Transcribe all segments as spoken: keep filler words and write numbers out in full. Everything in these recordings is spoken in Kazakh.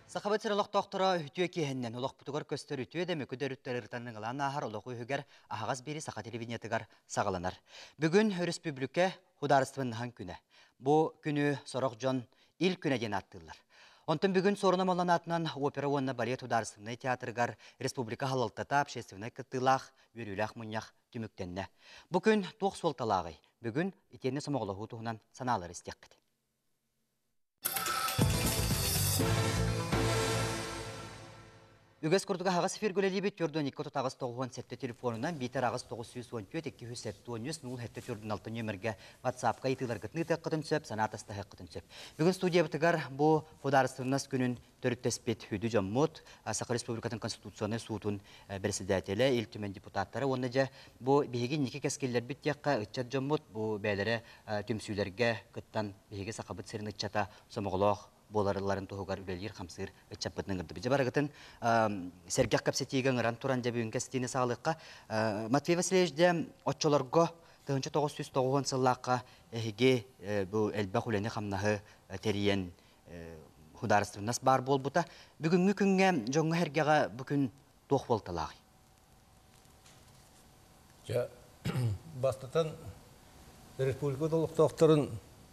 Сақабатыр олық тоқтыра үтіе кейіннен олық бұтығар көстер үтіе де мүкідер үттәріртанның ғылан ағар олық үйігер ағаз бері сақа телевидениятығар сағаланар. Бүгін республика хударыстывынған күні. Бұл күні сорық жон ил күні ден аттылар. Онтын бүгін сорына моланатынан опера онына балет хударыстывыны театрығар республика халалтата общественный кыттылақ, өрілақ мұнях түміктенне. Бұл күн тоқ сол талағай. Бүгін итені сымоғылығы туғынан саналар істеққіді. Үгіз күрдігі ағыз фергөлелі бет түрден екі ағыз тоғыз сәтті телефонынан бейтер ағыз тоғыз жүз он төрт екі жүз он үш нөл хәтті түрден алтын нөмірге WhatsApp-қа етілер күтіні тәққытын сөп, санатасты хәққытын сөп. Бүгін студия бұтығар бұл хударыстырынас күнін төрттес бет хүді жаммұд, Сақы Республикатын Конституционы суытын бірсідәтелі, елтімен депутаттары. Оны жа бұл бейге неке кәскелер біт яққа ұтчат жаммұд, бұл бәлері түмсүйлерге күттан бейге сақабыт сірін ұтчата сомығылық боларыларын тоғығар үлелер қамсыр өтчаппытның ұрды. Біжі барағытын сәргек кәпсетейген ұран тұран жәбі үнкәстейіне сағылыққа. Матвей Васильевичде отчоларға тоғыз жүз тоғыз сыллаққа әйге бұл әлбәқ үләне қамнағы тәрейен хударыстырынас бар бол бұта. Бүгінгі күнге жоңғы әргеға бүкін тоқ болталағы. Бастатан республика толықтақтарын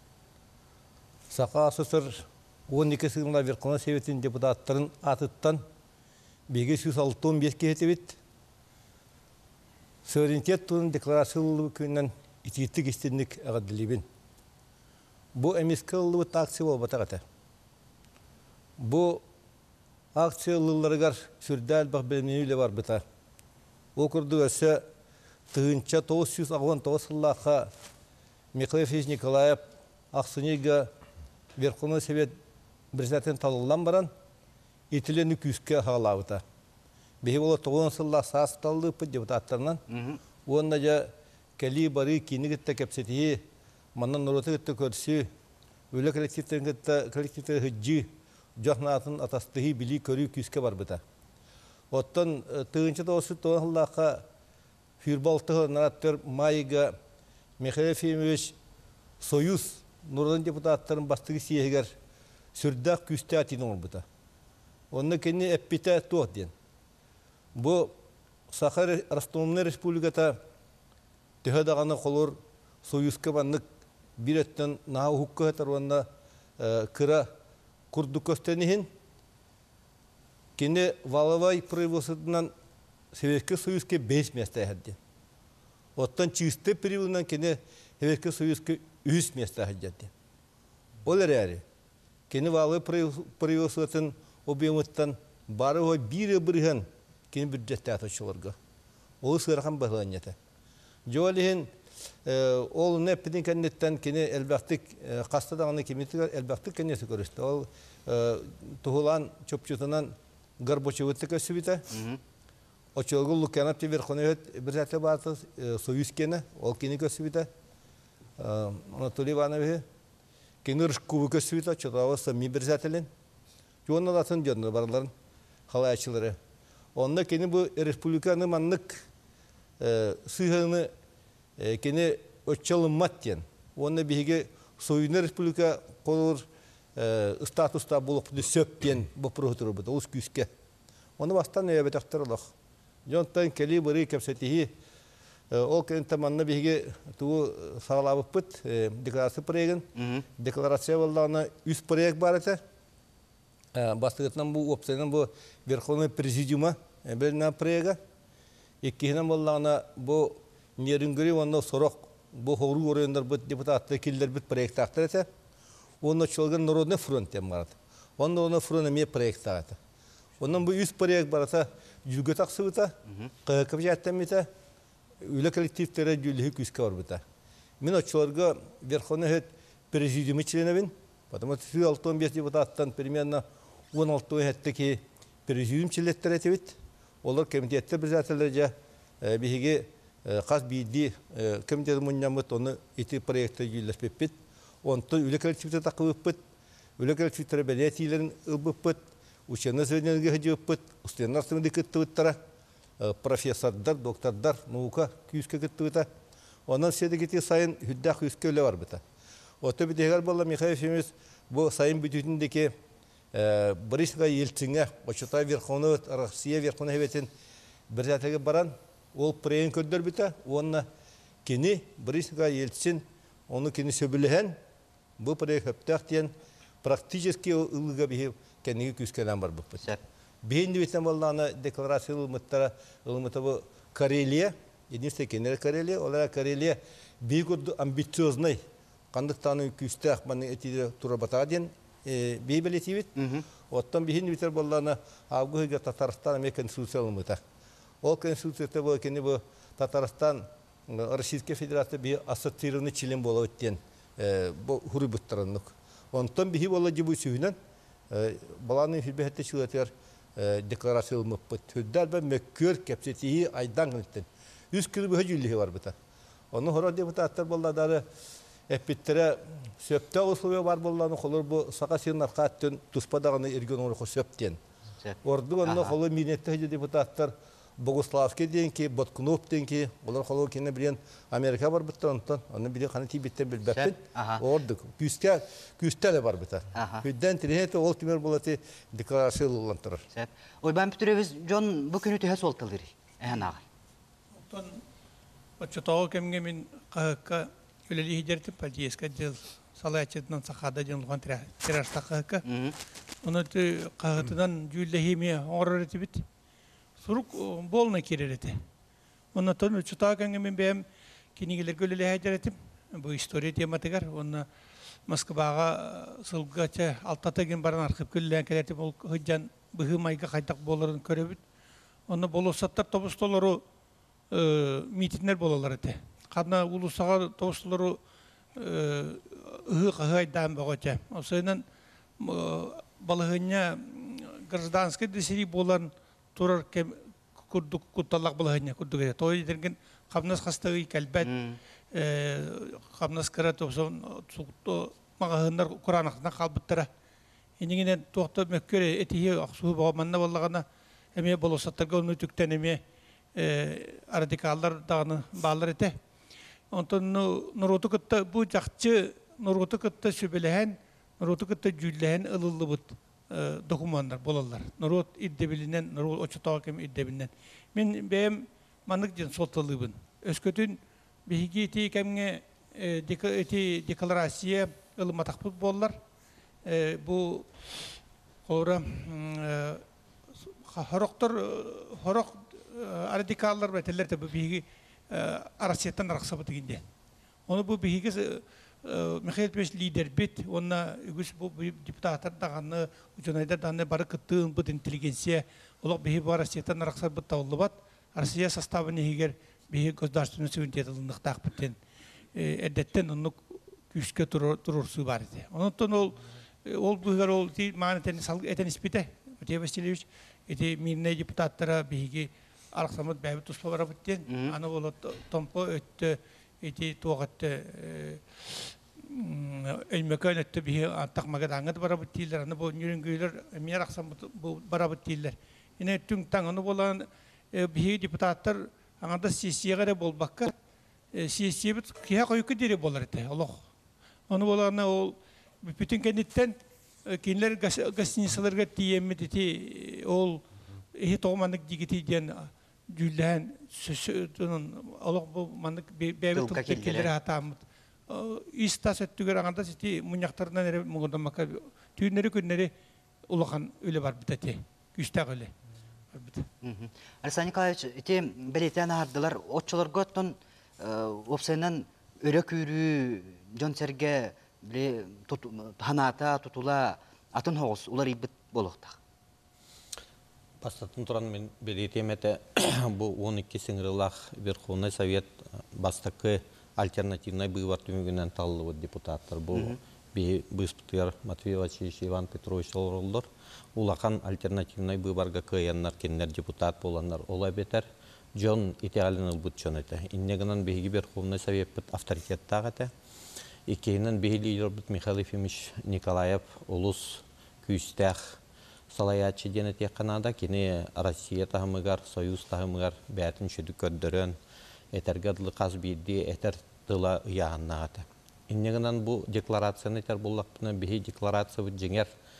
Сақа асысыр он екі сығымла Верховный Советінің депутаттарын атыттан беге жүз алтын бес кетебет. Суверенитет туын декларациялы күннен итеттік істенік ағадылебен. Бұл әмескілі бұт акция бол батағата. Бұл акциялыларығар сүрдәл бақ бәлменеулі бар бұта. Ол күрді өсі тұғынша тоғыз жүз он тоғыз сыллаққа Михаил Федорович Николаев Ақсынега Верховный Совет бірзәтен талылан баран, етілені күске ғалауыта. Бейі болы тоғын сылла саас талды бұд депутаттарынан, онына жа кәлі бары кейіні кітті кәпсетейі, маннан нұроты кітті көрсі, өлі коллективтерін кітті коллективтері хүджі, жоқнатын атастығы білі көрі күске бар бұта. Оттан тұғыншы тоғысы тоғын сыллаққа фирбалтығы нараттыр майыға Михаил Ефимович Союз Нұрдан депутаттарын бастығы сиегер сүрдақ күсті атының ол бұта. Оны кені әппеті тоқ ден. Бұл Сақы Автономный Республиката түхедағаны қолыр Союзқа баннық бір өттен наға хұққы әтір онына кіра күрді көстенігін кені Валавай производстводан Советский Союзке бес места әдді. Оттан чисты периодынан кені Советский Союзке үз места әдді. Ол әрі. Кені Валавай производстводан объемыттан бары ғой бірі бірген кені бюджетті атышыларға. Ол сығырған бағыланеті. Жоғалығын ол нәппеден кәнеттен кені әлбәқтік қастадағаны кеметігер әлбәқтік кәнеті көрісті. Ол тұғылан чөпчетінен Горбачевытты көсібіті. Очолғы Лукьяновте Верховный бір зәті барды Союз кені, ол кені көсібіті. Анатолий Иванович кені Рышкубы көсібіті, чотауы сами бір зәтілін. Жоғын алатын жөрні барларын, қалайшылары. Онына кені бұл республиканы маннық сүйғаны кені өтчалынмат ден. Онына бейге Союзны республика қолыр статуста болып сөп ден бұл прохытыры бұд, ол күске. Оны бастан өйәбет ақтырылық. Jontan keli beri kapsetihi, o kenta manna bihge tu sağlavıp bit deklarasyon pregen, deklarasyon vallana üst preg barete. Bastıgıtnan bu opsiyonun bu Verkhovnoy Prezidiuma belirlen prega. İkihinen vallana bu nerüngürü onda sorok bu horu orayınlar bit deputatlı killer bit preg taktırete. Onda çolgan Narodny Front dem vardı. Onda ona front emiye preg taktı. Ondan bu üst preg barete Jülgü taksıvıta, kapıcattamita, üle kolektiflere jülgü küske var bita. Min açılarga Verkhovnoy Prezidiumi çilenevin, потому что altı beş депутаттан примерно он алты hәттeki Prezidium çilettere tevit. Onlar komitette bizatelerce bihige qaz bildi komitede munyamut onu iti proyekte jülleşpepit. Ondan üle kolektifte takıvıpıt, üle kolektiflere belediyeçilerin ılbıpıt. Ученые звенья географии, устенарственные декатуитара, профессордар, доктордар, наука, кюске гетуита. Онан все-таки сайын хүддах кюске левар бита. Оты бидегар болла Михаил Ефимович бу сайын бүтүтүндеки Борисовка Ельцинге, Очота Верховного, Россия Верховного Хеветин бір затеге баран, ол прейін көддер біті, онына кені Борисовка Ельцин, оны кені сөбіліген, бұл прей хөптәк дейін практически ұлыға бейіп кәнеге күскенен бар бұл біт. Бейінді бетен болғаны декларация ұлымыттара, ұлымыты бұл Карелия, единственный кенер Карелия, олар Карелия бейгоды амбициозный, қандықтаны күсті ақманы әтейді тұрабатаға дейін бейбелеті бет. Оттан бейінді бетер болғаны Авгуға Татарстан әме конституция ұлымыта. Ол конституцияты бұл кені бұл Татарстан Российская Федерация бей ассоциированный член болу өттен бұл хұры бұттарынық. Онтан бейі болы дебу сүйінен баланың фильбәтті шүлетер декларация ұлымып бұт. Хүддәл бән мәккөр кәпсетейі айдан ғыныттен. Үз күлі бұғы жүлігі бар бұта. Оның хорор депутаттар болладары әппеттері сөпті ұсылығы бар болланы қолыр бұл сақа сен арқаттен тұспадағыны ерген орықы сөптен. Орды онына қолы минетті депутаттар Богославский деньки, Боткунов деньки, олар қолы кені білен Америка бар бұтта онтан, оны білен қаны тибеттен білбәппен. Орды күстәлі бар бұта. Хүдден тіренеті ол түмер болаты декларация ұлылантырыр. Ойбан бүтіревіз, Джон бұл күні түйе солтылыр, әйін ағай. Онтан, Отчетауы кәмге мен қағыққа өлелі хидертіп, әлдиесқа жыл салаячыдынан сақада жынылған тирашта қағыққа. Оны қағытынан жүлдәхеме оңырыр еті біт. Сурук болна керерети. Онна тон чута канга мен бем кинигелер көлеле хайдаретим. Бу история тематыгар. Онна Москвага сылгача алтатаген баран архив көлеле келетим ол хыджан быгы майга кайтак боларын көрөбүт. Онна болосаттар тобустолору митингдер болалар эте. Кадна улусага тобустолору ы кайдан багача. Осынын балыгыня гражданский десери боларын турар кем курдук куталлак булахня курдуге той дерген кабнас хастагы калбат кабнас карат осон сукто магахындар куранакна калбыттара энигинен тохто мөккөрө этие аксуу багаманна боллагана эме болосаттарга өнүтүктен эме радикалдар дагы баалар эте онтон нуруту кытта бу жакчы нуруту кытта сүбелеген нуруту кытта жүллеген ылылыбыт документтар болалар. Народ иддебилинен, народ очотоо кем иддебинен. Мен бем манык жин солтылыбын. Өскөтүн биги ти кемге эти декларация ылматакпыт боллар. Бу ора хороктор хорок радикаллар бетелер те биги арасияттан араксабы дегенде. Оны бу биги Михаил Петрович лидер бит, онна үгіс бұл депутаттар дағаны, ұжынайдар дағаны бары күттіғын бұд интеллигенция, олық бейі бұл Россияттан арақсар бұд тауылы бат, Россия составыны егер бейі государственный суверенитет ылындықтақ біттен, әдеттен оны күшке тұрырсы бар еді. Онықтан ол бұғар ол маған әтен іспеті, Матей Васильевич, әте миріне депутаттара бейіге арақсамыд бәйбі тұспа бара біттен, аны ол томпо өтті, эти туагатты элмекан өттө бие антакмага даңгы барабыт тилер аны бу нүрүнгүйлөр эмер аксам бу барабыт тилер эне түң таң аны болан бие депутаттар аңада сессияга да болбакка сессия бит кия койку дере болар эте алох аны боланы ол бүтүн кенеттен кинлер гостиницаларга тиемет эти ол эхи тогмандык жигити ден Julian, Allah bu mandık beyaz tepkileri hatamız. İstas ettiğler anda sizi munyaklarından nere muğdan makar tüyünleri günleri ulakan öyle var bitati güçte öyle. Alexander Nikolaevich, ite belirten hardalar otçular götün opsayından örek ürü Jonserge bile hanata tutula atın hoğuz ular ibit bolukta. Бастатын туран мен белетемете бу он iki сиңрылах Верховный Совет бастакы альтернативный бывар түмүгүнөн таллыбы депутаттар бу быспытыр Матвей Васильевич Иван Петрович Олролдор улахан альтернативный быварга кыяннар кеннер депутат боланнар ола бетер Джон Италиянын бутчон эте иннегенен беги Верховный Совет авторитеттагы икенен беги лидер Михаил Ефимович Николаев улус күстәх Салаячы денете Канада кене Россия тахымыгар, Союз тахымыгар бәтін шүді көрдірін, әтергадылы қаз бейді әтер тыла ұяғыннағаты. Иннегінен бұл декларацияны әтер боллақпына бейі декларация бұд жеңер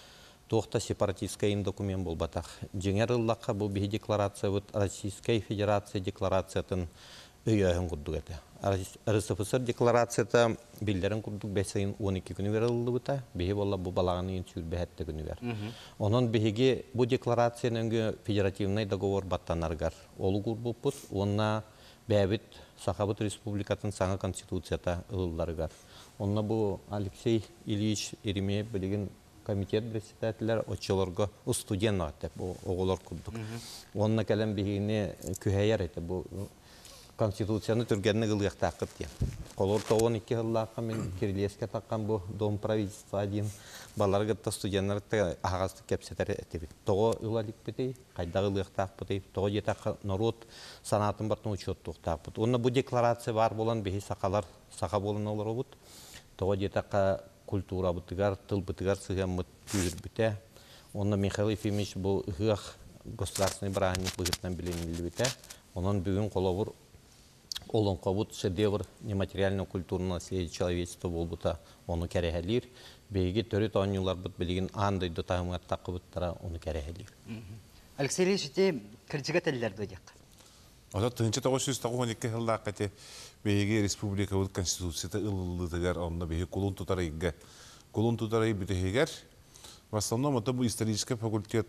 Тоқта сепаратистская ин документ был батах. Жеңер ыллаққа бұл бігі декларация вот Российская Федерация декларациятын үйәйін күрдік әті. РСФСР декларацията билдерін күрдік бәсейін он екі күні верілді бұта. Бігі болла бұл балағаны ең сүйір бәхетті күні вер. Онын бігі бұл декларацияның өңгі федеративный договор баттанарғар. Олы күр бұл бұд, онына бәбіт Сахабыт Республикатын саңа конституцията ылыларығар. Онына бұл Алексей Ильич Еремеев білеген комитет председателер очолорго студент атып оголор курдук. Онна келем бигине күһәйәр әйтә бу конституцияны түргәнне гылыктакыт ди. Колор он iki еллакка мен Кирилловскә таккан бу дом правительства один баларга та студентлар та агасты кепсетер әтеп. Того ылалык бите, кайда гылыктак бите, того jetак народ санатын бартын учет туктап. Онна бу декларация бар болан бихи сакалар сака болын олар бут. Того jetак культура бутыгар, тыл бутыгар сыгам мыт түйір біте. Онна Михаил Ефимович бұл ұғық государственный бранник бұғытнан біленілі біте. Онын бүгін қолауыр олын қобыт шедевр нематериально-культурный наследие человечества бол бұта оны кәрәхәлер. Бейге төрі тауынылар бұт білеген андайды тағымғатта қыбыттара оны кәрәхәлер. Алексей Ильич, те кірчігі тәлілер дөдек? Ота тыгынча тоғыз жүз он екі жылдаққа бейге республика бұл конституцияты ылылытығар, онына бейге кулун тұтарайға. Кулун тұтарай бүтігер. В основном, это бұл исторический факультет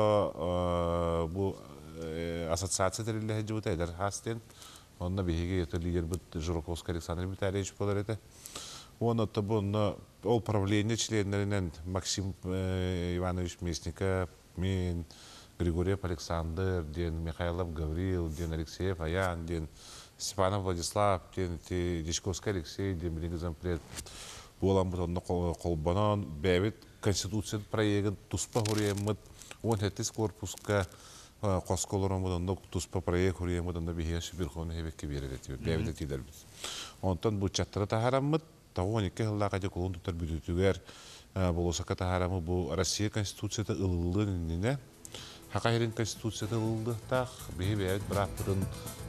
тоғылары бұл ассоциация тәрелі жүбіт әдер хастен. Онына бейге еті лидер бұд Жураковский Александр Витальевич болар еді. Оны ол правление членлерінен Максим Иванович Местников, мен, Григорьев Александр, ден Михайлов Гаврил, ден Алексеев Аян, ден Степанов Владислав, ден Дешковский Алексей, ден білінгі зампред. Болан бұтонны қолбанан, бәбет конституцият проегін тұспа құриеміт, он хеттес корпуска қосқолырын бұтонны тұспа проег құриеміт, онда бейхе шүбірхоны хебекке берер әтібет, бәбет әтейдер біз. Онтан бұл чаттыры тахарамыт, он екі жыллаға де қолын тұтар бүтітігер, бұл осақа тахарамы бұл Россия конституцияты ылылы ніне, Хакайрин конституцияты ылылдықтақ, бейі бәйет бірапырын,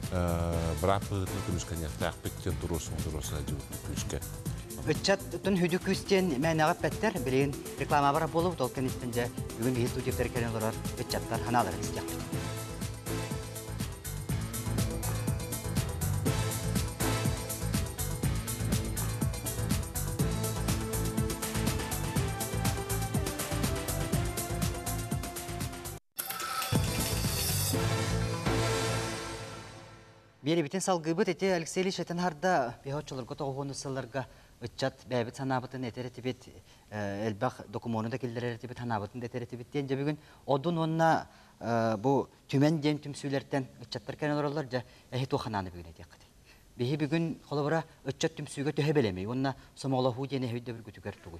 бірапырын күмісканияқтақ беттен тұрырсын тұрырсын әдеуітін күміске. Үтчат түн хүді күстен мәнағап бәттер, білеген реклама бара болып, толкен істенде бүгін бейі студиялар кәрен олар үтчаттар ханаларын істеяқ. Бері бітен салғыбыт әте Алексей Ильич әтін харда бейхотчыларға тоғуын ұсыларға үтчат бәйбіт санабытын әтер әтебет әлбақ документында келдер әтебет санабытын әтер әтебет дейін жа бүгін одын онына бұл түмен ден түмсүйлерден үтчаттар кәне оралар жа әхет оқананы бүгін әтек қыды. Бейі бүгін қолабыра үтчат түмсүйге төе белемей, онына сомағылаху дені әйді бір күтігер тұғый.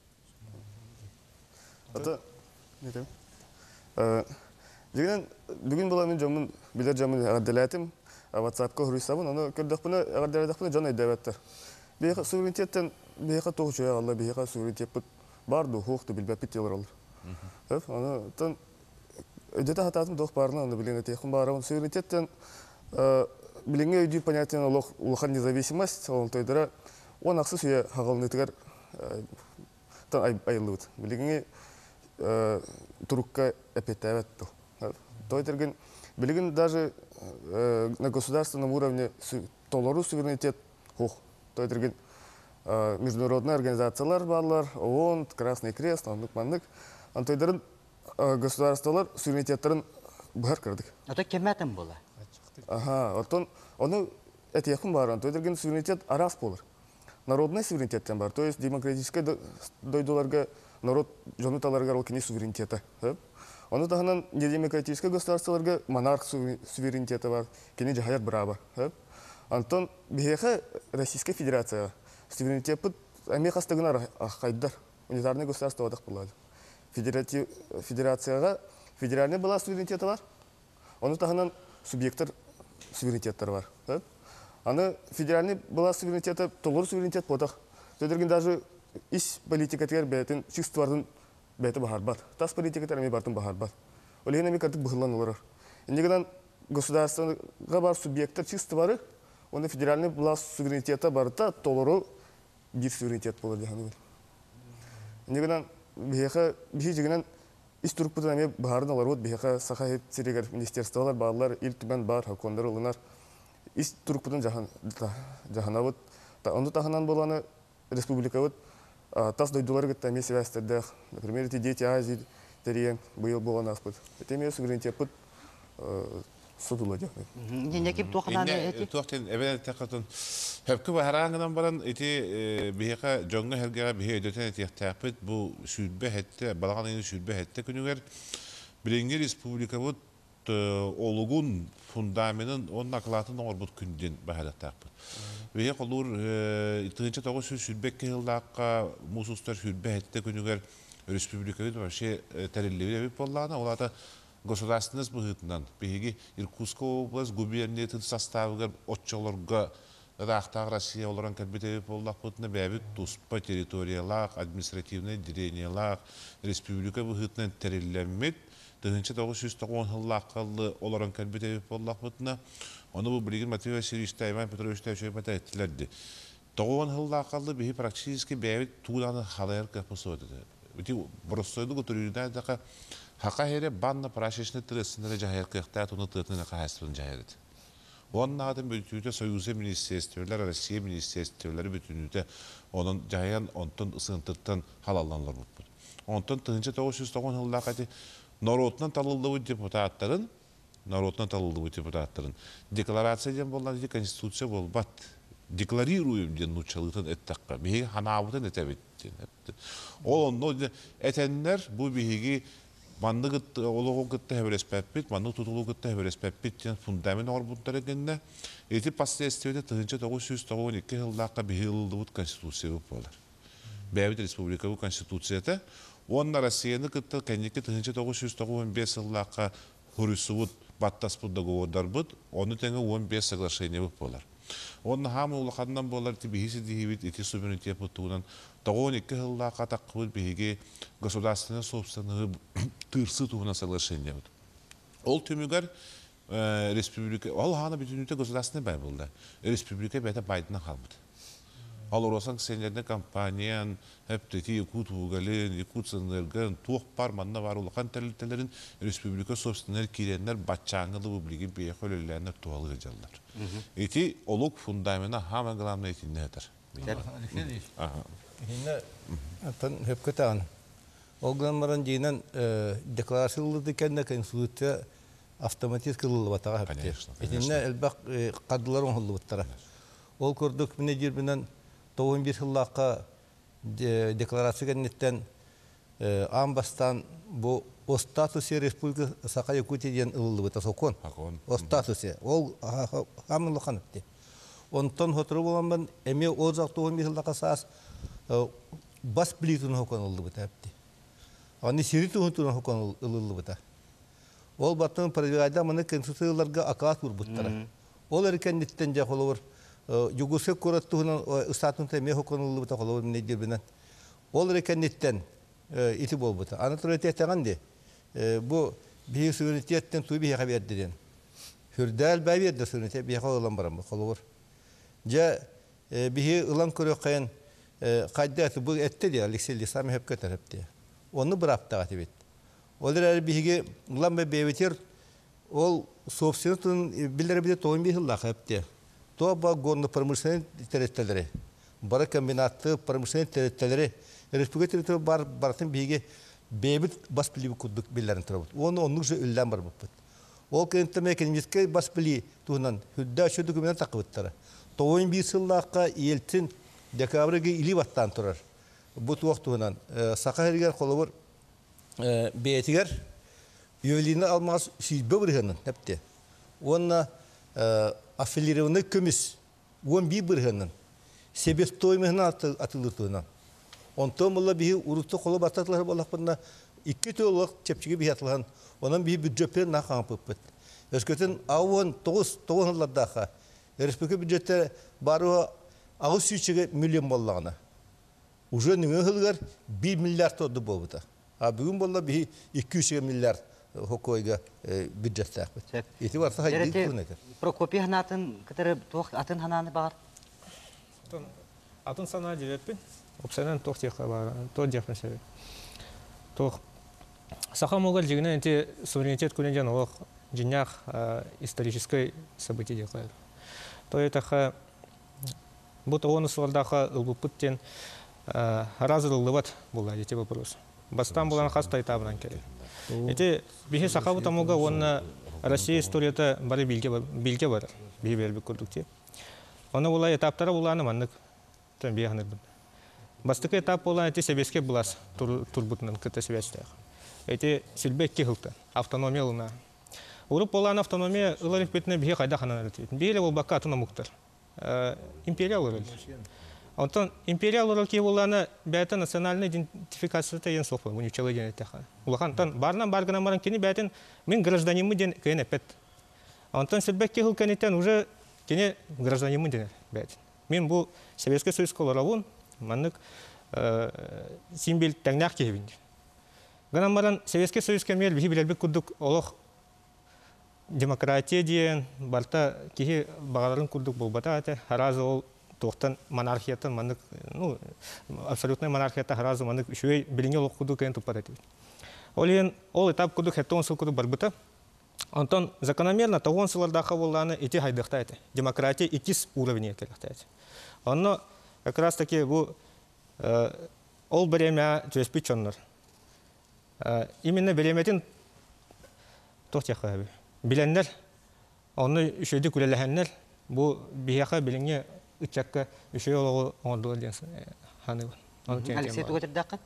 Ата, не дегенен бүгін бола мен жамын, білер жамын әғаделәтім, WhatsApp-ка хүрісабын, оны көрдіқпіні, әғадделәдіқпіні жан әйдәвәттір. Бейіға суверенитеттен, бейіға тоғычуя алла, бейіға суверенитет бұд барды, хоқты білбәп біттелер алыр. Оны өйдеті хататым доқ барына, оны білген әтеқін барауын. Суверенитеттен біліңе өйдей понятиен ұлыған независимость, ол тойдыра, он ақсы сүйе хағалынетігер айылы бұд. Біліңе тұрыққа әпеттәвәтті. Тойдырген Билигин даже э, на государственном уровне толору суверенитет хух. То есть э, международные организациялар баллар, ООН, Красный Крест, андык мандык. Антойдарын э, государстволар суверенитеттерин бахар кырдык. Ото кеммәтем була. Ага, отон оны этехим бар. Антойдырген суверенитет арас болар. Народный суверенитеттен бар. То есть демократический дойдуларга народ жонуталарга ролкини суверенитета. Оны тағынан недемократический государстволарга монарх суверенитеті бар, кені жахаят браба. Антон бейхе Российская Федерация суверенитет бұд әме қастығына қайдар. Унитарный государство адық болады. Федерацияға федеральный была суверенитеті бар. Оны тағынан субъекттар суверенитеттер бар. Аны федеральный была суверенитеті толыр суверенитет бодақ. Сөдерген даже иш политикатер бәйтін чувствардың бәйті бағар бар. Тас политикатер әме бартын бағар бар. Олеген әме кәдік бұғылан олар. Индегенен государствоға бар субъекттар чисты бары, оны федеральный власть суверенитета барыта толыру бір суверенитет болар дегені. Индегенен бейхе жегенен ис турукпутун эме баарын алар вот бияка саха хет сирегер министерстволар баалар ил түбен бар хакондар улунар ис турукпутун жахан жаханабыт та онду таханан боланы республика вот тас дойдулар гытта эме связьтерде например эти дети Азии терен быйыл болгон аспыт эме суверенитет пут судула жак Ненеким тухананы эти. Туохтен эбен тақатын хөпкө баһараңынан баран ити бияка жоңга хергера бие өдөтен тияктапыт бу сүрбе хетте балаганы сүрбе хетте күнүгер Бириңги республика бут олугун фундаментин он наклатын орбут күнден баһалаттапыт. Бие колур тыгынча тогуз сүрбекке жылдакка мусустар сүрбе хетте күнүгер республика бит вообще терилеби боллана олата государственность быгытынан биги Иркутская область губерниятын составыгар отчолорга рахтаг Россия олоран калбете боллапытына бәбит туспа территориялак административный делениялак республика быгытынан терилеммет тыгынча тогуз жүз тогон жыллаккалы олоран калбете боллапытына оны бу Бригин Матвей Васильевич Иван Петрович Тавчев айтыларды. Тогон жыллаккалы биги практически бәбит туданы халайыр капысыды. Бити бросойду гутурюда дака Хака хере банна прашечный тырысынары жахайыр кыяқтаят уны тыртына қағастырын жахайырды. Onun adın bütünüte Soyuz Ministerstörler, Россия Ministerstörleri bütünüte onun jahayyan ondan ısıntırtan halallanlar bu. Ondan tığınca dokuz yüz doksan yılda kati Naroddan talıldı bu deputatların, Naroddan talıldı bu deputatların deklarasiyadan bolan di konstitusiya bolbat. Deklariruyorum diye nuçalıtan ettakka. Bihi hanavıtan etebettin. Onun etenler bu bihigi Mandı gıttı, oluğu gıttı heverespeppit, mandı tutulu gıttı heverespeppit diyen fundament orbunları genne. Eti pasiyestiyede tığınca dokuz yüz doksan iki yıldakka bir yıldı bu konstitusiya bu polar. Beyabit Respublika bu konstitusiyete. Onlar Rossiya'nı gıttı, kendiki tığınca dokuz yüz doksan beş yıldakka hürüsü bu battas budda govodar bud, onu tenge on beş соглашение bu polar. Onun hamı ulaqandan bolar eti bihisi dihibit, eti suvereniteye putuğunan Тогон iki yılda kataklı bir государственная собственность тырсы тугuna соглашение. Ол тümüger республика, ол хана bütünüte государственный бай buldu. Республика бәте байдına kalmadı. Al orasan senlerinde kampaniyan hep teki Yakut Ugalin, Yakut Sınırgın, tuğ parmanına var olan terletelerin Республика собственner kirenler batçağınlı bu bilgi bir ekölülerine tuğalı gıcallar. Eti oluk fundamena hama gılamla etinne eder. Aha. Hine atan hep katan. Olganların jinen deklarasiyalıydı kendine konstitusiya avtomatik kıllı batağa hepti. Hine elbaq qadların hullu battara. Ol kurduk mine jirbinen doksan bir yıllaqqa deklarasiya kennetten ambastan bu o statusi Respublika Saqa Yakutiya diyen ıllı bata sokon. O statusi. Ol hamılı kanıpti. Ondan hoturu bolan ben eme o zaq doksan bir yıllaqqa sas bas bilitun hokon oldu bu tapti. Ani siritu hutun hokon oldu bu ta. Ol batın parigayda mana konstitusiyalarga akat burbutlara. Ol erken nitten ja holor Yugosya korattuğunun ıstatun teme hokon oldu bu ta holor ne dirbinen. Ol erken nitten iti bol bu ta. Anatoliya tehtegandi bu bir suvereniyetten tuy bir haber deden. Hürdal bayber de suverenite bir holan baram holor. Ja bir ılan körökayın Kaydiyatı bu etti diye Alexey Lisami hep kötü hep diye. Onu bıraktı atibet. Onlar bir ulan be bevetir ol собственностın billeri bir de toğun bir yıllık hep diye. To bu gornu pramышленный teritoryleri. Bara kombinatı pramышленный teritoryleri. Respublika teritoryleri bar bartın bir bebet bas bili kuduk billerin tarafı. Onu onun için üllen var bu. O kente mekanikte bas bili tuğunan hüdda şu dokümanı takıbıtları. Toğun bir yıllıkka yeltin Dekabrıgı ili battan turar. Bu tuğunan Saqa herger kolubur beyetiger üyeliğini almaz şibe bırgının hepti. Ona afilirevini kömüs on bir bırgının sebep toymihine atılır tuğunan. Ondan mulla bir urukta kolu batatlar balakpında iki tüyoluk çepçigi bir atılhan. Onun bir bütçepe nakam pıpıt. Özkötün avun toğuz toğun yıllarda Respublika bütçete barı Ağız süçüge milyon bollağına. Уже nüme hılgar bir milyar todu bolbuta. Ha bugün bolla bir iki yüz milyar hokoyga bütçet takip. Eti varsa haydi kurneker. Prokopi hanatın kıtırı tuğ atın hananı bağır. Atın sana cevapın. Opsiyonen tuğ tekha var. Tuğ cevapın sebebi. Tuğ Сахам угол жигне эти суверенитет кунен олох жинях историческое событие декlar. То это бу тогоны сылдаха ылбыптен разылылыбат була эти вопрос. Бастан булан хастай табынан керек. Эти бихи сахабы тамуга онна Россия историята бары билге билге бар. Бихи бербек көрдүк. Оны була этаптары буланы маннык тен бияхны. Бастыкы этап була эти себеске булас турбутнан кыта связьтах. Эти силбекке хылта автономия луна. Уруп болан автономия ыларып бетне бихи кайда ханан өтөт. Бейле бол бакка атына муктар. Империя лорел. Антон империя лорел ки буланы бәтен национальный идентификация тен софа уничалы ден этаха. Улахан тан барнан баргана маран кини бәтен мен гражданимы ден кене пет. Антон силбекке хылканитен уже кене гражданимы ден бәтен. Мен бу Советский Союз колоравун маннык символ таңнак кебин. Ганамаран Советский Союз кемел бихи билбек курдук олох демократия диен барта кихи багаларын курдук болбата ате харазы ол тоқтан монархиятан маннык ну абсолютный монархията харазы маннык үшөй билине олох курдук кен тупат ате. Олен ол этап курдук хеттон сыл курдук барбыта. Антон закономерно тогон сылардаха болланы эти хайдыкта ате. Демократия икис уровне келекта ате. Онно как раз таки бу ол время төспичоннор. Именно береметин тохтяха биленнер оны үшөйдү күлелехеннер бу бияха билиңе ычакка үшөй олого оңдуу ден ханы. Алексей тугатырдакы?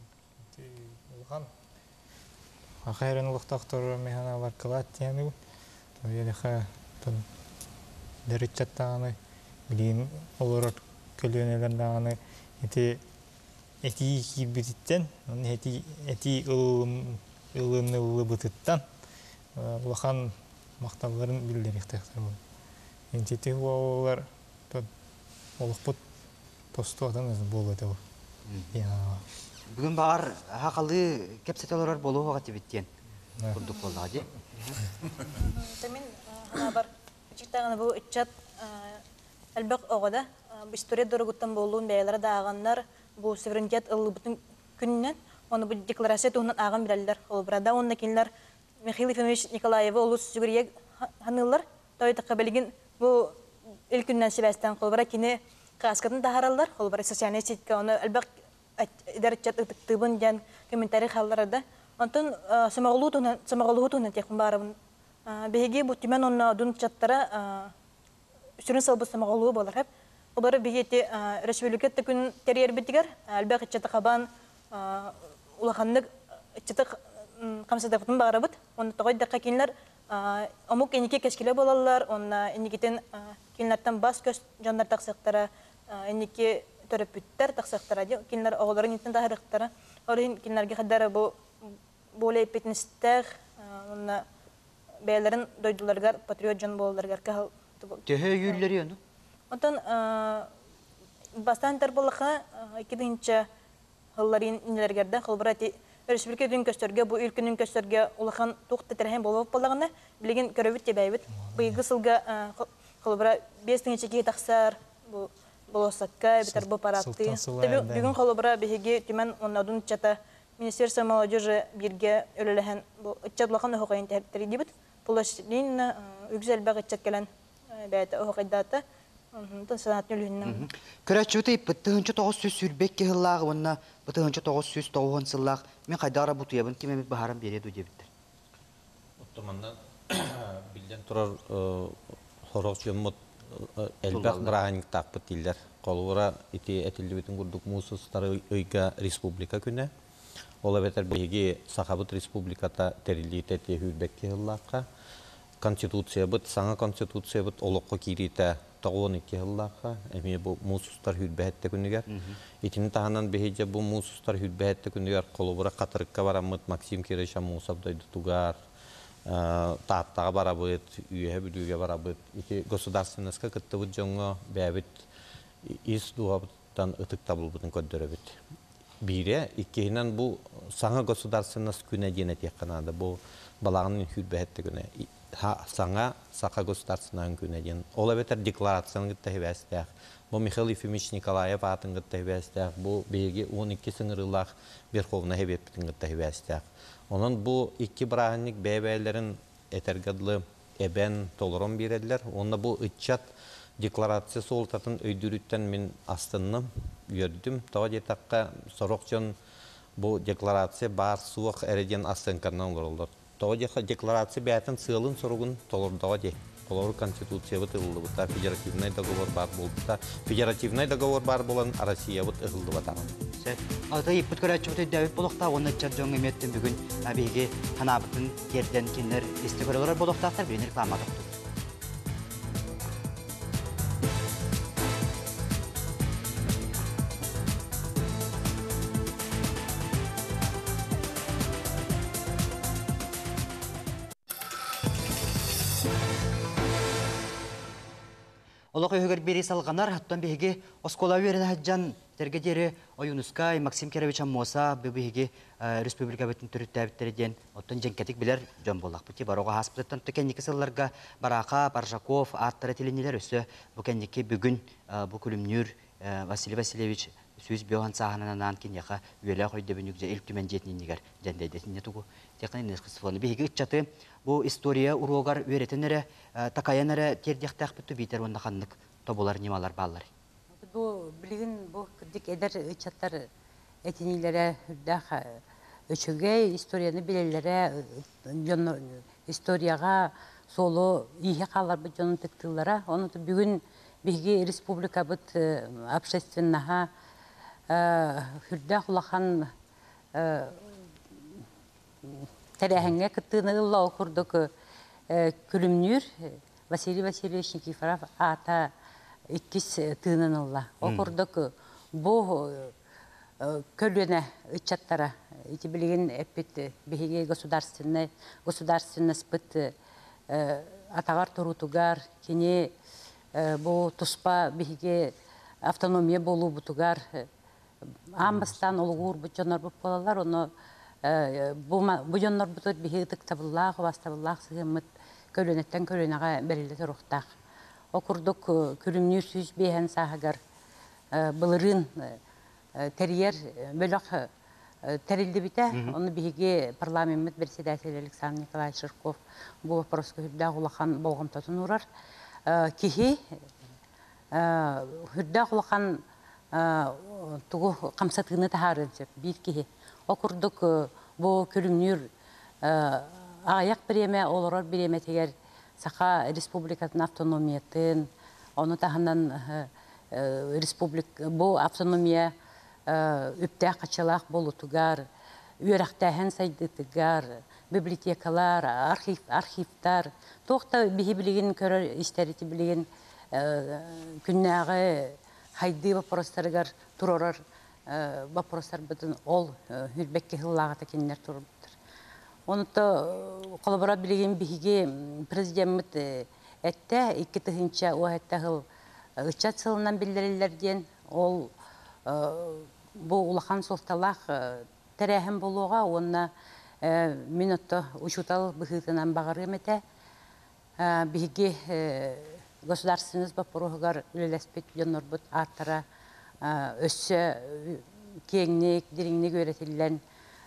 Улхан. Ахайрынлык доктор механа варкалат яны. То елеха тон деричаттаны билин олорот көлөнелерданы эти эти кибиттен, эти эти ылым ылымны ылыбыттан улахан макталларын билдирихтектер бу. Энтити олар тот олукпут тостуадан болот бу. Я. Бүгүн бар хакалы кепсетелер болууга тибиттен. Курдук болду. Тамин хабар чиктаганы бу ичат албак огода история дорогуттан болуун бәйләре дагыннар бу суверенитет ылыбытын күннән оны бу декларация туган аган бирәләр. Ул брада онна кинләр Михаил Ефимович Николаев улус сүгүрия ханылар. Той тәкъбелген бу ил күннән сибәстән кылбара кине каскатын таһаралар. Ул бар социаль сетка оны албак идарәчәт тыбын дигән комментарий халларда. Антон самаглуу туган самаглуу туган тәкъбен барыбын. Беге бу тимен онна дун чаттара сүрен салбы самаглуу булар һәп. Олары бигети республикатта күн терьер битигер, албак ичата кабан улаханнык ичата камсадаптын барабыт. Оны тогой дакка кинлер омук энеке кескиле болалар, онна энекетен кинлерден бас көз жандар таксактара, энеке төрөпүттер таксактара ди. Кинлер оголарын интен тахырыктара. Олар кинлерге хадара бу болей петнистер, онна бәйләрен дойдуларга патриот жан болаларга кал. Төһө юлләре аны. Ondan bastan terbolakha ikidinci hılların inlergerde hılbrati Respublika dün köstörge bu ülkenin köstörge ulakhan tuqta terhen bolup bolagına bilgin körövit tebeyit. Bu yıgısılga hılbra beşinci ki taksar bu bolosakka biter bu paratı. Tabi bugün hılbra bihigi tümen onadun çata Ministerство молодежи birge ölelehen bu çatlakhan hukukin terteri dibit. Bulaşlin yüksel bağıçat gelen bəyət hukidata. Көрәчүтей бытыгынчы тогыз сүз сүрбек кehilлагы онна бытыгынчы тогыз сүз тогуз сыллак мен кайдара бу туябын кимемит бахарам береду дебиттер. Оттомандан билден турар хорос жоммот элбак браханик таппыт дилдер. Колура ити этилдибитин курдук мусустары ыйга республика күнә. Ола бетер беги Сахабыт республиката терилите хүрбек кehilлагка конституция бит, саңа конституция бит олоққа кирите тоғон эки жыллакка эми бу мусустар хүрбәһәтте күнүгәр. Итин таһанан беһиҗә бу мусустар хүрбәһәтте күнүгәр колубыра катырыкка барамыт Максим Киреша Мусов дойду тугар. Тааттага барабыт, үйе бүдүгә барабыт. Ити государственностька кыттыбыт жоңго бәбит ис дуабыттан ытык табылбытын көддөрөбүт. Бире иккенен бу саңа государственность күнә дине текканада бу балагынын хүрбәһәтте күнә саңа сақа государственный күнеден. Ола бетер декларацияны гыттахибәстәк. Бу Михаил Ефимович Николаев атын гыттахибәстәк. Бу беги он эки сыңырылах Верховный Совет гыттахибәстәк. Onun bu iki brahınlık bebelerin etergadlı eben tolron birediler. Onda bu ıççat deklarasyası oltatın öydürütten min astınım gördüm. Tava jetakka sorokcan bu deklarasiya bar suwak erediyen astınkarnan olurlar. Tava deklarasiya beytin sığılın sorugun tolur dava je. Олар конституция вот ылды вот федеративный договор бар болды. Федеративный договор бар болан Россия вот ылды вот аны. Ата иппит көрәчү бит дәвит булыкта оны чат җоң эметтен бүген абиге ханабытын керден кинер истигөрөлөр булыктактар бир реклама токту. Олық өйгер бері салғанар, хаттан бейге Оскола верен хаджан тергедері Ойунускай, Максим Керевич Аммоса бейге республика бетін түрітті әбіттерден оттан женкетік білер жон болақ бұте. Баруға хаспыттан түкеннекі сылларға Барақа, Баржаков, аттары теленелер өсі бүкеннекі бүгін бұл күлімнүр Василий Васильевич сөз беуған сағананан кенеға үйелі қойды бүгінігде ел түмен жетіненегер жәндейдетіне тұғы. Текін несқысыфылы бейге үтчаты бұл история урогар өретінері такаянары тердектәқ бүтті бейтер онда қанлық тоболар немалар балар. Бұл білген бұл күрдік әдір үтчаттар әтенелері үрдәқ өчіге историяны білелері историяға солы ие қалар бұд жонын тіктілері. Оны бүгін бейге республика бұд общественнаға үрдәқ ұлақан тәрәхіңе күттіні ұлла оқырдық күлімнүр Василий Васильевич Никифоров ата иккис тыынын ұлла. Оқырдық бұл көліне үтчаттара. Ити білген әппет бейге государственный спыт атағар тұрутугар, кене бұл тұспа бейге автономия болу бұтугар. Амбастан олғуыр бұт жонар бұп болалар, оны bu jonlar butur bihi tıktабыллах, бастабыллах сығымыт көлөнеттен көлөнеға бәрілі тұрықтақ. Оқырдық күлімнер сүз бейхен сағығар бұлырын тәрiyер бөліқ тәрілді біті. Оны біхіге парламент председатель Александр Николаевич Ширков бұл вопросқа хүрдәқ ұлақан болғымтатын ұрар. Кехи хүрдәқ ұлақан тұғы қамсатығыны тағарын сөп, бір кехи. Оқырдық бұл күлімнер аяқ біреме, оларар біреме тегер Сақа республикатын автономиятын, оны тағынан бұл автономия үптәқ қачалақ болутугар, үйерақтәхен сайдытыгар, библиотекалар, архивтар, тоқта бігі білеген көрір істәріті білеген күннәғы хайды вопростарыгар тұрорар вопростар бұдын ол үрбәкке ғыллағата кеннер тұрып бұдыр. Оныты қолабыра білеген бігі президент әтті, екі тұхынша о әтті ғыл ұчат сылынан білдірілерден ол бұл ұлақан солталақ тәрәхім болуға, онына минутты ұшутал бұғытынан бағарым әті. Бігі государственность бапырығығар үлелеспет жонор бұд аттара өссі кеңнек, дереңнек өретілген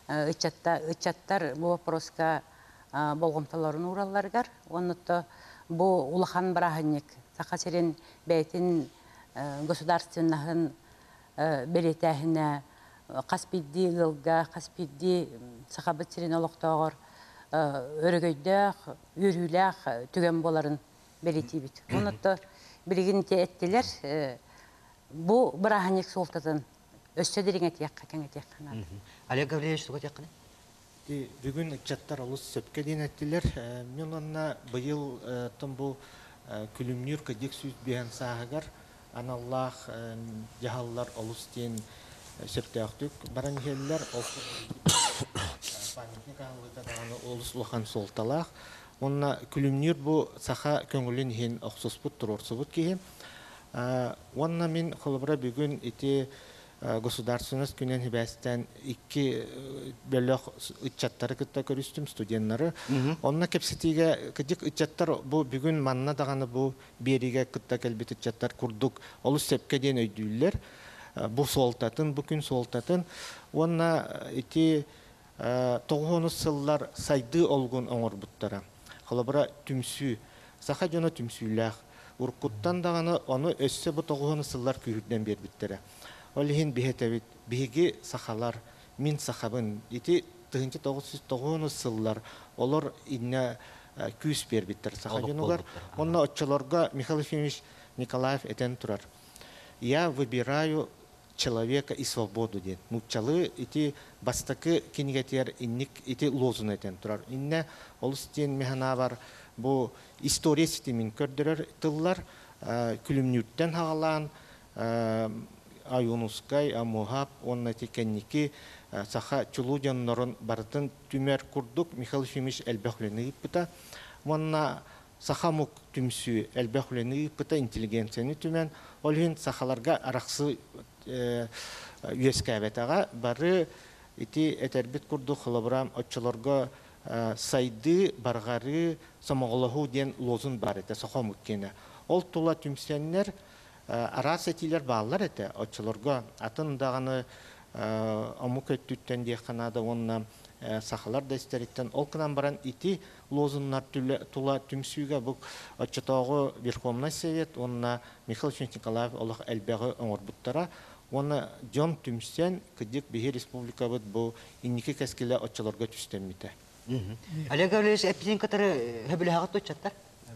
ұчаттар бұл вопроска болғымталарын уралларғар. Оныты бұл ұлақан барағынек. Сақа серен бәйтін государственнағын беретәхіне қаспидді ғылға, қаспидді сақабыт серен олықтағыр өрігөйдәқ, үріләқ түген боларын береті бит. Оныты білген те әттелер бұл барағынек солтатын өсті дерің әтияққа, кәң әтияққа. Олег Гаврилович, сұға тияққаны? Бүгін үкчаттар олыс сөпке дейін әттелер. Мен онына бұйыл тұн бұл күлімнер көдек сөз бейін сағығар, аналлах жағалылар олыс дейін сөпте ақтық. Баран елілер памятник ағылыда олыс ұлған солталақ. Онына күлімнер бұл сақа көңілін ең оқсыз бұд, тұрорсы бұд кейін. Онына мен қолыбыра бүгін еті государственность күнен хибәстен икки бөлөк ытчаттары кытта көрүстүм студенттары. Онна кепсетиге кыдык ытчаттар бу бүгүн манна даганы бу бериге кытта келбит ытчаттар курдук. Олус сепке ден өйдүллер. Бу солтатын, бу күн солтатын. Онна эти тоғуны сыллар сайды олгун оңор буттара. Холобра түмсү, саха жона түмсүләх. Уркуттан даганы оны өссө бу тоғуны сыллар күйүрден бербиттере. Олихин бихетебит, биһиги сахалар, мин сахабын, ити тыгынчы тоғуны сыллар, олар инне күс бербиттер саха жонугар. Онна отчолорга Михаил Ефимович Николаев этен турар. Я выбираю человека и свободу ден. Мучалы ити бастакы кинигетер инник ити лозун этен турар. Инне олустен механа бар бу история системин көрдөрөр тыллар күлүмнүттен хагалан Аюнускай, Амухап, онна текенники саха чулу жаннорун бартын түмер курдук Михаил Ефимович элбехленик пыта. Монна сахамук түмсү элбехленик пыта интеллигенцияны түмен. Олхин сахаларга араксы үескәбетага бары ити этербит курдук хылабрам отчолорго сайды баргары самоголоху ден лозун бар эте сахамук кене. Ол тула түмсеннер арас этилер баалар эте отчолорго атын даганы амук өттүттен деханада онна сахалар да истериттен ол кынан баран ити лозуннар тула түмсүүгө бу отчотогу Верховный Совет онна Михаил Николаев Олох элбеги оңорбуттара оны жон түмсен кыдык бихи республика бут бу инники кескиле отчолорго түстеммите. Олег Валерьевич эпиден катары хөбүлөгө точаттар.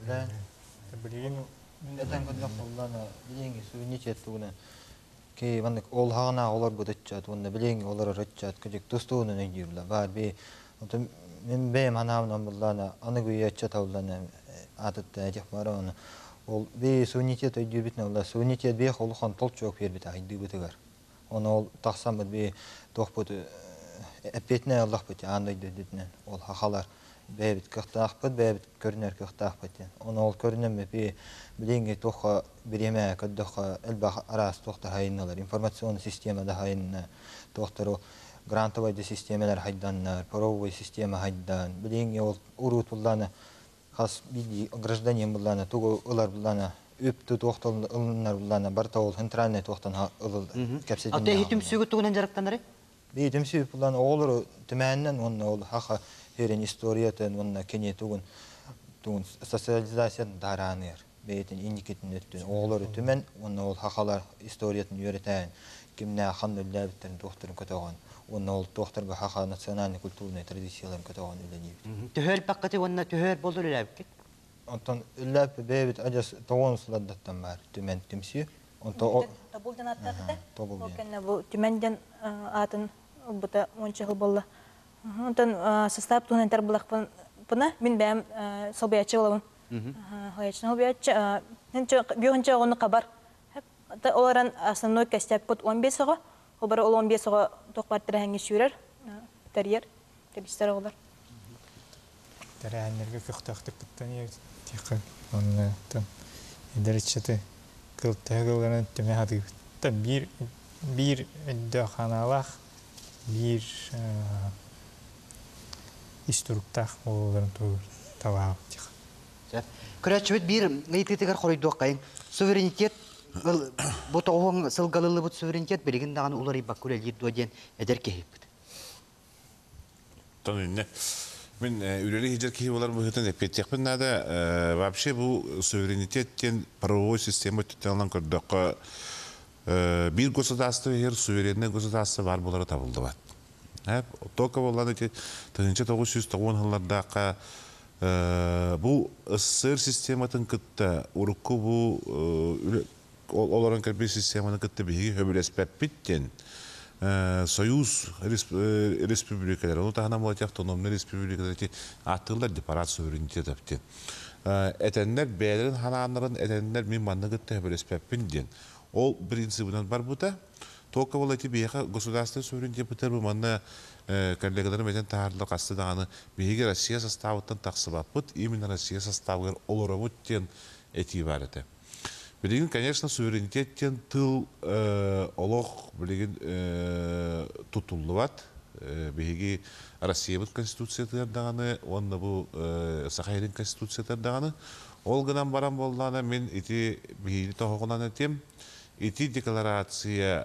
Билген Эден көндө коллана биленги суверенитет тугуна кей вандык ол хагана олар бөтөтчат, онда биленги олар рөтчат, кежек достуунун өйдүрлө бар би. Отон мен бем анавнан буллана аны гүйөтчат тавлана атытта жак бар оны. Ол би суверенитет өйдүрбүтүн олар суверенитет би холухан толчок бербит айды бүтөгөр. Оны ол таксам би тохпут эпетне Аллах бит андай дөдүтүнөн ол хахалар бәбит кыхтаахпыт, бәбит көрінер кыхтаахпыт. Оны ол көрінемі бі білеңге тоққа біреме көддіққа әлбақ арас тоқтар хайынналар, информационный системада хайынна, тоқтару грантовайды системалар хайданнар, паровой система хайдан, білеңге ол урут бұлланы, қас биди гражданин бұлланы, туғы ұлар бұлланы, өпті тоқтал ұлынар бұлланы, барта ол интернет тоқтан ұлылды. Аты хитім сүйгі тұғынан жарықтанары? Бі хитім сүйгі бұлланы олыру түмәнінен, оны ол хақа Херен историятын, онна кене тугун тугун социализацияны дараныр. Бейтин индикетин өттүн. Оғлар өтүмен, онна ол хақалар историятын үйретәйін. Кимне қанды үлләбіттерін тоқтырын көтіған. Онна ол тоқтырға хақа национальный культурный традицияларын көтіған үлләнейбіт. Төхөл паққаты онна төхөл болды үлләбіт? Онтан үлләбі бейбіт ажас тоғын сұладдаттан бар. Түмен түмсі. Табулдан аттатты? Табулдан. Түменден атын бұта онша қыл болды. Онтан состав туһунан тар булакпын пына мен бәм собаячы болабын. Хаячны собаячы. Хенче бюрөнчө оны кабар. Оларан основной костяк под он бес га. Олар он бес га токпартыр ханги шүрер. Терьер. Терьер олар. Терьернерге фөхтөхтүк буттан ек тикы. Онны тан идерчете кылтагылган теме хады. Та бир бир дөханалах бир иструктах оларын тур тавап тих. Көрәчүбит бир гыйтытыгар хоройдук кайын. Суверенитет бу тоғын сылгалылы бу суверенитет билген даган улар ибак күрел жиддо ден эдер кехип. Тонне. Мен үреле хижер кехи болар мөхөтөн эпеттекпин нада вообще бу суверенитеттен правовой система түтәлгән көрдөккө бир государство эгер суверенный государство бар болары табылды бат. Только болланы те тыгынча тогуз жүз тогон жылдардака бу СССР систематын кытта урукку бу олорон кырбый системаны кытта биги хөбүлеспеппиттен Союз республикалар, onu tahana mulat автономный республикалар те атылар депарат суверенитет аптен. Этеннер бәйлерин хананларын этеннер мен манны кытта хөбүлеспеппин ден. Ол принцибинен бар бута. Только вот эти биеха государственные суверенитет бутер бу манна коллегаларым этен тахарлык асты даганы биеге Россия составытын таксыбаппыт, именно Россия составы олоровут тен эти барыты. Билеген, конечно, суверенитеттен тыл олох билеген тутуллубат, биеге Россия бут конституциятыр даганы, онда бу Сахайрин конституциятыр даганы. Ол гынан баран болдана мен эти биеги тохогунан этем, эти декларация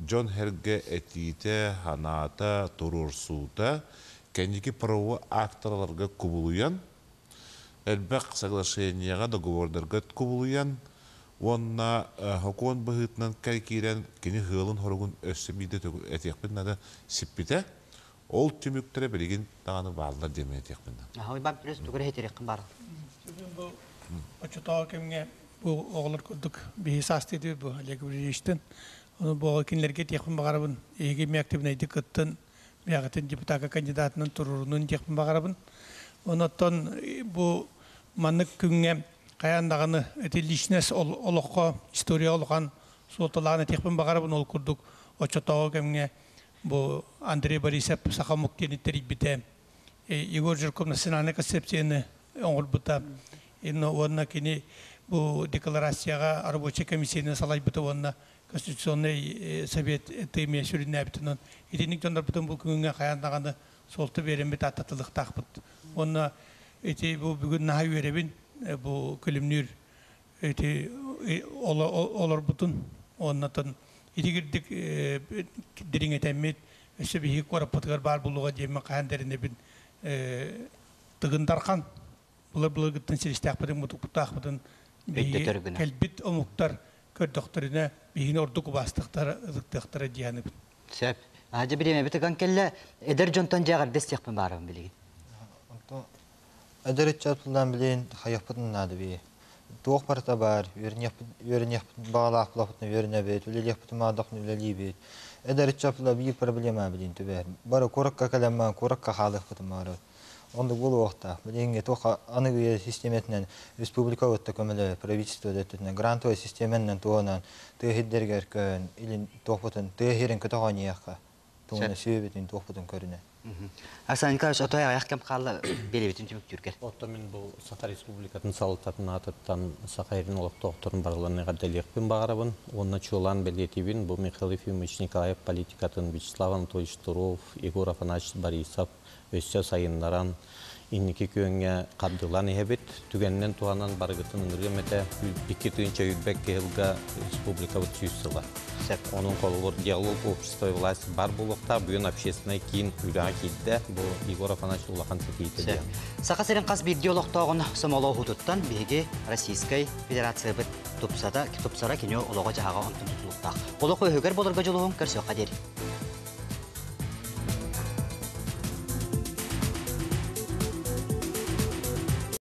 Джон Херге этите, ханата, турурсута, кәнеки правы акторларға күбілуян, әлбәқ соглашенияға договордарға күбілуян, онна хокон бұғытынан кәйкерен кені ғылын хорығын өссі бейді әтекпін нады сиппіте, ол түміктері білеген тағаны бағылар демей әтекпін. Ой, бап білес түгірі хетерекін бар. Бұл очытаға кемге бұл оғылар күрдік бейі састеді бұл әлегі бір ештін. Оны бұл кенлерге текпін бағарабын, еге мәктебін әйді күттін, мәғетін депутатқа кандидатының тұрырының текпін бағарабын. Оныттан бұл манық күнге қаяндағаны әте личнес олыққа, история олыған солталағаны текпін бағарабын ол күрдік. Очытаға кемге бұл Андрей Борисов Сахамук кенеттер ибіте. Егор Жирков национальный концепцияны оңғыр бұта. Онына кені бұл декларацияға рабочий комиссияны салай бұта онына Конституционный совет тыйме сүріне әбітінен. Етенік тондар бұтын бұл күнге қаяндағаны солты берен бет аттатылық тақпыт. Онына бұл бүгін наға өребін бұл күлімнер олар бұтын. Оннатын етегірдік дерің әтәмет өсі бейік қораппытығар бар бұлуға демі қаяндәріне бін тұғындарқан. Бұлар бұлар күттін селесті ақпыдың, мұтық бұты ақпыдың кәлбет омуқтар көрдіқтеріне бейін ордық ұбастықтары, ұзықтықтары дейіні бін. Сөп. Ажы білеме бітіған кәлі әдір жонтан жағар дестекпін барығын білеген. Әдір етчатылдан білейін қаяқпытын нады бей. Тоқ парта бар, өрінеқпытын бағалақ бұлақпытын өріне бейт, өлелеқпытын мағдақын өлелей бейт. Әдір етчатылда бейік проблема білейін түбәр. Бары қорыққа кәлемман, қорыққа қалықпытын мағыры. Онды бұл оқта. Білейінге тоқа анығы системетінен республика өтті көмілі правительство өттітінен, грантовый системеннен туғынан тұғыддергер көн, илін тоқпытын, тұғырын күтіған еққа, туғыны сөйбетін тоқпытын көріне. Аксан Николаевич, отой аяқ кем қалы белебетін түмік түргер? Отто мен бұл Сақа Республикатын салытатын атыттан Сақайрын олық тоқтырын барыларыға дәлеқпен бағарабын. Онына чулан белетебін бұл Михаил Ефимович Николаев политикатын Вячеслав Анатольевич Туров, Егор Афанасьевич Борисов, өссе сайынларан инники күйіңе қабдылан ехебет, түгеннен туғанан барғытын ыңыргеметі екі түйінші үйбәк кейілгі республика бұт сүйіссіла. Оның қолылыр диалог общество и власть бар болуқта, бүгін общественный кейін үйраға кейді, бұл Егор Афанасьевич Улахан Сетейті. Сақа сәрін қас бір диалогтағын сомалау худуттан беге Российской Федерация бұт тұпсара кене олуға жағаға ұнтын тұтылықтақ. Олық өйгер болырға жолуғын көрсе қадер.